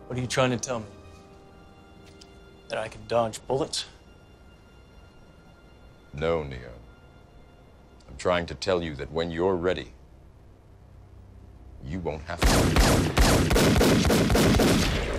What are you trying to tell me? That I can dodge bullets? No, Neo. I'm trying to tell you that when you're ready, you won't have to.